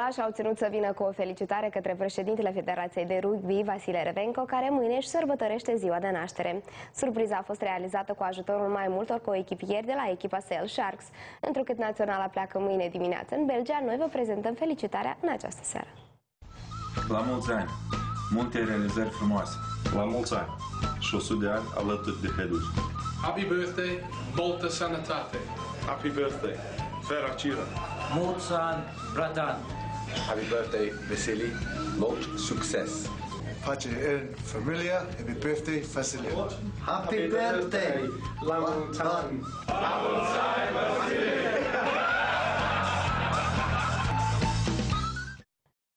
Galași au ținut să vină cu o felicitare către președintele Federației de Rugby, Vasile Revenco, care mâine își sărbătorește ziua de naștere. Surpriza a fost realizată cu ajutorul mai multor coechipieri de la echipa Sale Sharks. Întrucât naționala pleacă mâine dimineață în Belgia, noi vă prezentăm felicitarea în această seară. La mulți ani! Multe realizări frumoase! La mulți ani! Și 100 de ani alături de Hedus! Happy birthday, multă sănătate! Happy birthday! Fericire! Mulți ani, Bratan! Happy birthday, Vasily! Mult succes! Pace în familia, happy birthday, Vasily! Happy birthday! La mulți ani! La mulți ani, Vasily!